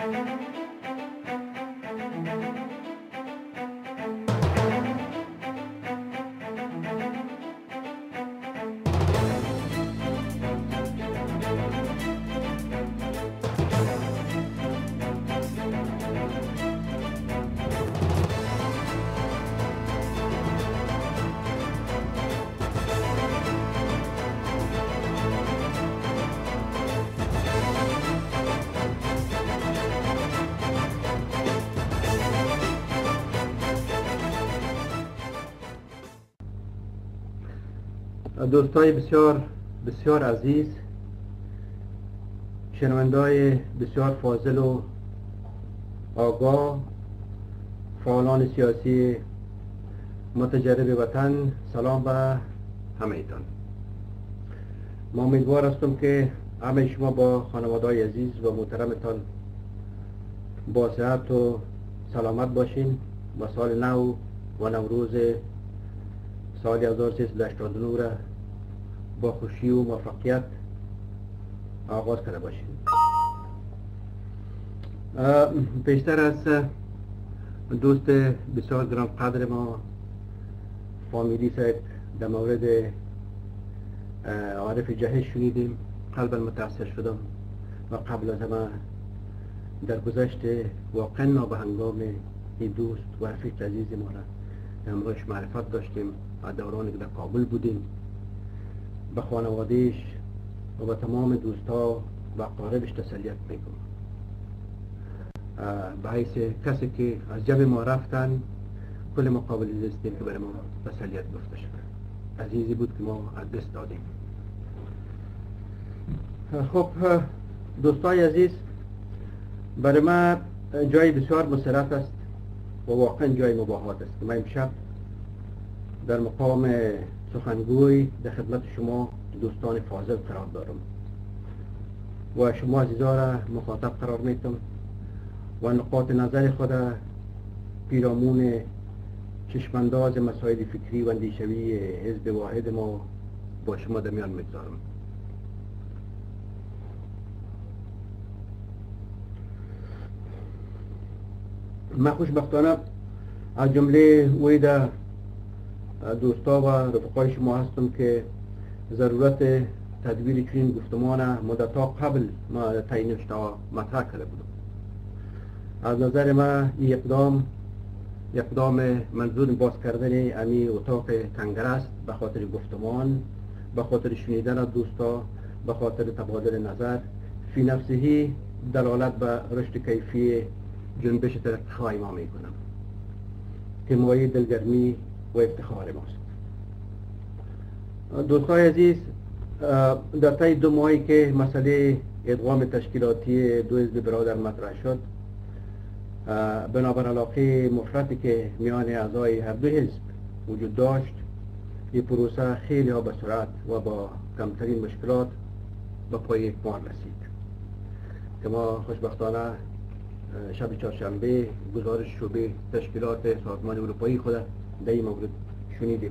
دوستای بسیار بسیار عزیز، شنوندای بسیار فاضل و آگاه، فعالان سیاسی متجرب وطن، سلام به همه ایتان. ما امیدوار هستم که همه شما با خانواده‌های عزیز و محترمتان با صحت و سلامت باشین و سال نو و نوروز سال 1389 را با خوشی و موفقیت آغاز کرده باشیم. پیشتر از دوست بسیار گران قدر ما فامیلی صاحب در مورد عارف جهش شنیدیم. قلبا متأثر شدم و قبل از همه در گذشته واقعا نابهنگام این دوست و رفیق عزیز ما را امروز معرفت داشتیم و دورانی که در کابل بودیم. به خانوادهش و به تمام دوستا و اقاربش تسلیت میگم به حیث کسی که از جب ما رفتن. کل مقابل دستیم که برای ما تسلیت گفته شد. عزیزی بود که ما از دست دادیم. خب دوستای عزیز، برای ما جای بسیار مسرت است و واقعا جای مباهات است که من امشب در مقام سخنگوی در خدمت شما دوستان فاضل قرار دارم و شما عزیزا را مخاطب قرار میتم و نقاط نظر خود پیرامون چشمانداز مسائل فکری و اندیشوی حزب واحد ما با شما در میان میگذارم. من خوشبختانه از جمله ویده دوستا و رفقای شما هستم که ضرورت تدویر چنین گفتمان مدتها قبل ما تعیینش مطرح کرده بودم. از نظر ما این اقدام منظور باز کردن امی اتاق کنگر است به خاطر گفتمان، به خاطر شنیدن دوستا، به خاطر تبادل نظر فی نفسهی دلالت به رشد کیفی جنبش ترقی‌خواه ما میکنم که مایه دلگرمی و افتخار ماست. دوستای عزیز، در طی 2 ماهی که مسئله ادغام تشکیلاتی 2 حزب برادر مطرح شد، بنابر علاقه مفرطی که میان اعضای هر 2 حزب وجود داشت، این پروسه خیلی ها به سرعت و با کمترین مشکلات به پای اکمال رسید که ما خوشبختانه شب چهارشنبه گزارش شعبه تشکیلات سازمان اروپایی خود در این مورد شنیدیم.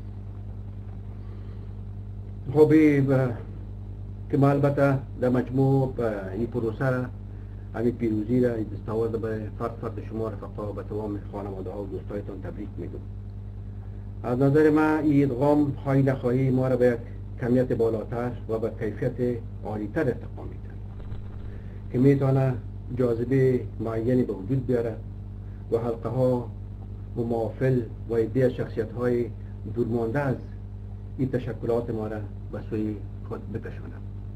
خب که ما البته در مجموع این پروسه را، همین پیروزی را دستاورد به فرد شما رفقا و تمام خانواده ها و دوستایتان تبریک میگم. از نظر ما این ادغام خواهی نخواهی ما را به یک کمیت بالاتر و به کیفیت عالیتر ارتقا میده که میتونه جاذبه معینی به وجود بیاره و حلقه ها و موافل و عده شخصیت های دورمانده از این تشکلات ما را به سوی خود بکشونه.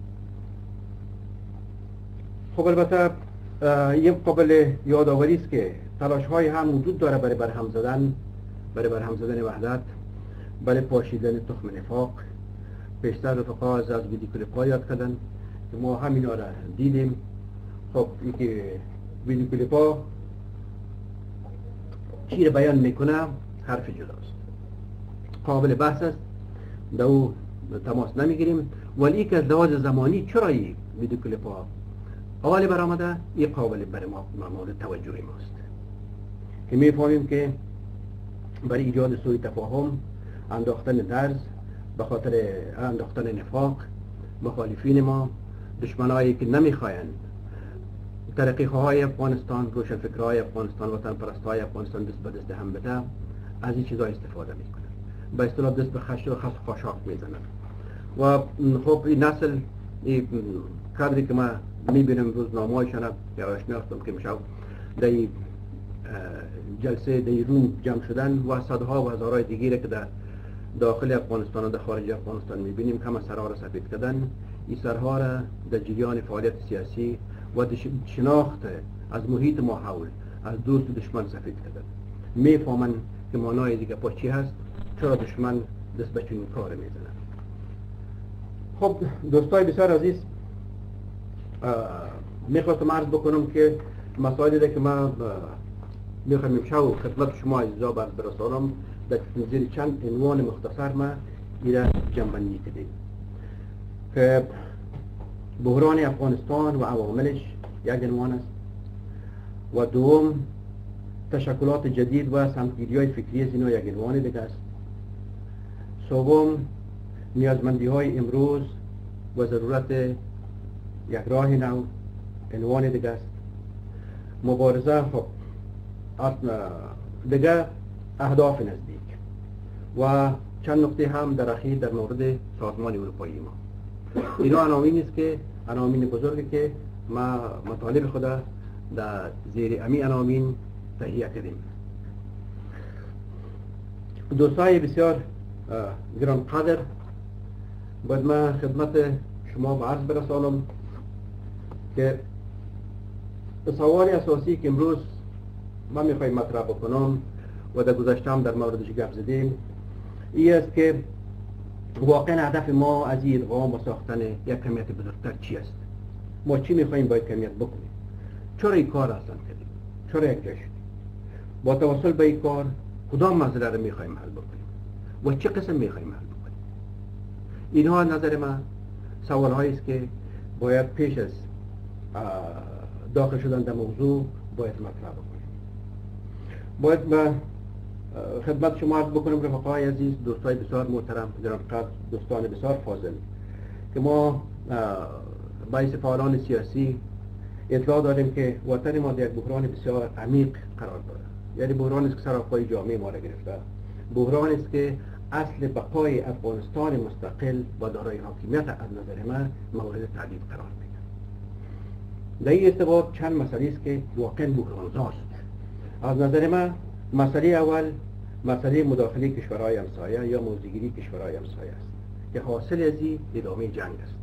خب البته این قابل یادآوری است که تلاش های هم وجود داره برای برهم زدن وحدت، برای پاشیدن تخم نفاق. پیشتر رفقا از ویدیو کلیپ‌ها یاد کردن که ما همینا را دیدیم. خب این که ویدیو کلیپ‌ها چی را بیان میکنه حرف جداست، قابل بحث است، در او تماس نمیگیریم. ولی که از لحاظ زمانی چرا این ویدیو کلیپ‌ها اول برآمده، این قابل برای ما مورد توجه ماست که میفهمیم که برای ایجاد سوء تفاهم، انداختن درز، به خاطر انداختن نفاق، مخالفین ما، دشمنایی که نمیخواین ترقی های افغانستان، روشنفکرهای افغانستان، وطن پرستهای افغانستان دست به دست هم بده از این چیزا استفاده میکنن، به اصطلاح دست به خش و خاشاک میزنن. و خب این نسل این کادری که ما میبینیم روزنامه‌هایشان یا آشنا هستم که میشه در جلسه در روم جمع شدن و صدها و هزارهای دیگری که در داخل افغانستان و در خارج افغانستان میبینیم که سرها را سفید کردن. این سرها را در جریان فعالیت سیاسی و شناخت از محیط ما حول از دوست و دشمن سفید کردن. میفهمن که معنای دیگه پا چی هست، چرا دشمن دست به چنین کار میزنن. خب دوستای بسیار عزیز، میخواستم عرض بکنم که مسائلی که ما میخوایم امشب خدمت شما عزیزا برسانم در زیر چند عنوان مختصر ما ایره جنبندی کردیم که بحران افغانستان و عواملش یک عنوان است و دوم تشکلات جدید و سمتگیری‌های فکری از اینا یک عنوان دیگه است. سوم نیازمندی‌های امروز و ضرورت یک راه نو عنوان دیگه است. مبارزه خب دیگه اهداف نزدیک و چند نکته هم در اخیر در مورد سازمان اروپایی ما. اینا عناوین است که عناوین بزرگی که ما مطالب خدا در زیر امی عناوین تهیه کردیم. دوستای بسیار گرانقدر، باید ما خدمت شما به عرض برسانم که سوال اساسی که امروز ما میخوایم مطرح بکنم و در گذشته هم در موردش گپ زدیم این است که واقعا هدف ما از این ادغام و ساختن یک کمیت بزرگتر چی است؟ ما چی میخوایم با یک کمیت بکنیم؟ چرا این کار اصلا کردیم؟ چرا یک جا شدیم؟ با توسل به این کار کدام مسئله رو میخوایم حل بکنیم و چه قسم میخوایم حل بکنیم؟ اینها نظر من سوال هایی است که باید پیش از داخل شدن در موضوع باید مطرح بکنیم. باید با خدمت شما عرض بکنم رفقای عزیز، دوستای بسیار محترم، گرانقدر، دوستان بسیار فاضل، که ما باعث فعالان سیاسی اطلاع داریم که وطن ما در یک بحران بسیار عمیق قرار دارد. یعنی بحرانی است که سراپای جامعه ما را گرفته، بحرانی است که اصل بقای افغانستان مستقل و دارای حاکمیت از نظر من مورد تهدید قرار میگیرد. در این ارتباط چند مسئله است که واقعا بحران‌زاست. از نظر من مسئله اول مسئله مداخله کشورهای همسایه یا موضع‌گیری کشورهای همسایه است که حاصل از این ادامه جنگ است.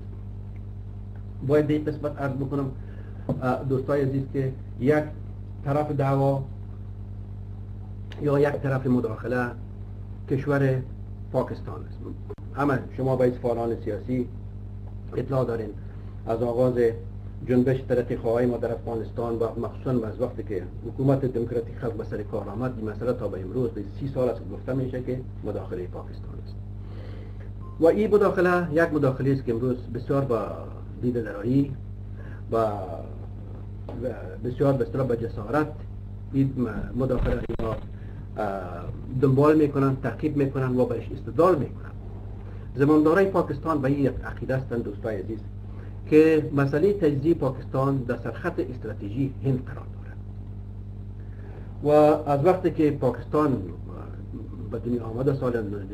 باید به این قسمت عرض بکنم دوستای عزیز که یک طرف دعوا یا یک طرف مداخله کشور پاکستان است. اما شما باید فعالان سیاسی اطلاع دارین از آغاز جنبش ترقی خواهی ما در افغانستان و مخصوصا از وقتی که حکومت دموکراتیک خلق به سر کار آمد، این مسئله تا به امروز به 30 سال است گفته میشه که مداخله پاکستان است و این مداخله یک مداخله است که امروز بسیار با دید درایی و بسیار به اصطلاح با جسارت این مداخله اینا دنبال میکنن، تعقیب میکنن و بهش استدلال میکنن. زماندارای پاکستان به این عقیده هستند دوستای عزیز که مسئله تجزیه پاکستان در سرخط استراتژی هند قرار دارد و از وقتی که پاکستان به دنیا آمده سال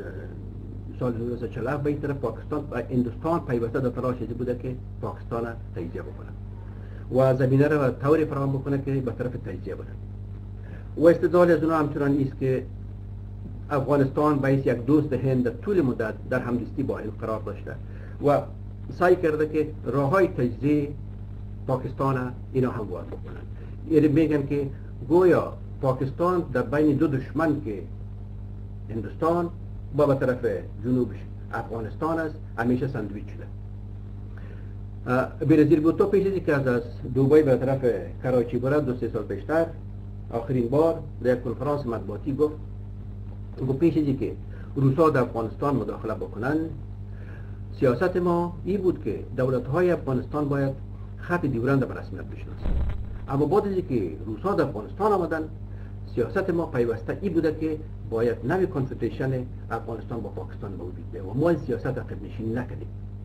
1947 به این طرف پاکستان و هندوستان پیوسته در تلاش بوده که پاکستان تجزیه بکنه و زمینه را طوری فراهم بکنه که به طرف تجزیه بره. و استدلال از اونها همچنان است که افغانستان باعث یک دوست هند در طول مدت در همدستی با هند قرار داشته و سعی کرده که راههای تجزیه پاکستان اینا هموار بکنن. یعنی میگن که گویا پاکستان در بین دو دشمن که هندوستان با به طرف جنوبش افغانستان است همیشه ساندویچ شده. برزیل بوتو پیش از که از دوبای به طرف کراچی برد 2-3 سال پیشتر آخرین بار در یک کنفرانس مطبوعاتی گفت پیش از که روسا در افغانستان مداخله بکنن سیاست ما این بود که دولت‌های افغانستان باید خط دیورند به رسمیت بشناسند. اما بعد از که روسا در افغانستان آمدن سیاست ما پیوسته این بوده که باید نوی کنفدریشن افغانستان با پاکستان موجود بشه و ما این سیاست عقب نشینی نکردیم.